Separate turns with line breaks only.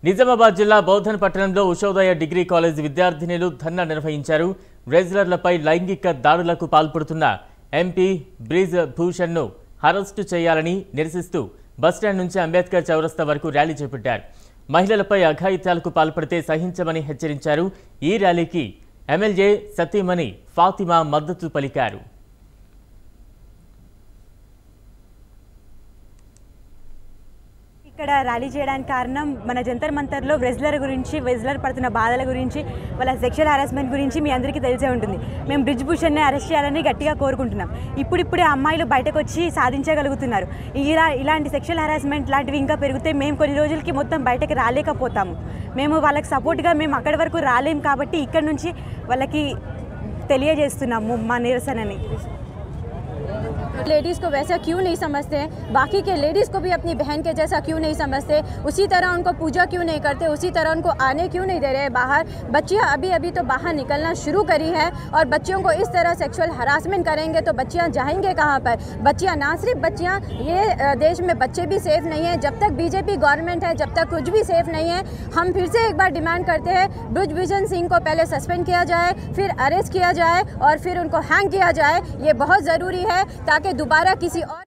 నిజామాబాద్ జిల్లా బౌద్ధన్ పట్టణంలో Ushodaya degree college విద్యార్థినులు ధర్నా నిర్వహించారు. రెజ్లర్లపై లైంగిక దాడులకు పాల్పడుతున్న ఎంపీ బ్రిజ్ భూషణ్ను అరెస్టు చేయాలని నిరసిస్తూ బస్టాండ్ నుంచి అంబేద్కర్ చౌరస్తా వరకు ర్యాలీ చేపట్టారు. మహిళలపై అఘాయిత్యాలకు పాల్పడితే సహించమని హెచ్చరించారు. ఈ ర్యాలీకి ఎమ్మెల్యే సతీమణి ఫాతిమా మద్దతు పలికారు.
ఇక్కడ ర్యాలీ చేయడానికి కారణం మన జంతర్ మంతర్లో వెజ్లర్ పడుతున్న బాధల గురించి, వాళ్ళ సెక్షువల్ హారాస్మెంట్ గురించి మీ అందరికీ తెలిసే ఉంటుంది. మేము బ్రిజ్ భూషణ్ని అరెస్ట్ చేయాలని గట్టిగా కోరుకుంటున్నాం. ఇప్పుడిప్పుడే అమ్మాయిలు బయటకు వచ్చి సాధించగలుగుతున్నారు. ఇలాంటి సెక్షువల్ హారాస్మెంట్ లాంటివి ఇంకా పెరిగితే మేము కొన్ని రోజులకి మొత్తం బయటకు రాలేకపోతాము. మేము వాళ్ళకి సపోర్ట్గా మేము అక్కడి వరకు రాలేము కాబట్టి ఇక్కడ నుంచి వాళ్ళకి తెలియజేస్తున్నాము మా నిరసనని.
लेडीज़ को वैसा क्यों नहीं समझते हैं, बाकी के लेडीज़ को भी अपनी बहन के जैसा क्यों नहीं समझते, उसी तरह उनको पूजा क्यों नहीं करते, उसी तरह उनको आने क्यों नहीं दे रहे बाहर। बच्चियां अभी तो बाहर निकलना शुरू करी है और बच्चियों को इस तरह सेक्सुअल हरासमेंट करेंगे तो बच्चियां जाएंगे कहाँ पर। बच्चियां ना सिर्फ बच्चियां, ये देश में बच्चे भी सेफ़ नहीं हैं। जब तक बीजेपी गवर्नमेंट है, जब तक कुछ भी सेफ़ नहीं है। हम फिर से एक बार डिमांड करते हैं, ब्रिजभूषण सिंह को पहले सस्पेंड किया जाए, फिर अरेस्ट किया जाए और फिर उनको हैंग किया जाए। ये बहुत ज़रूरी है ताकि दोबारा किसी और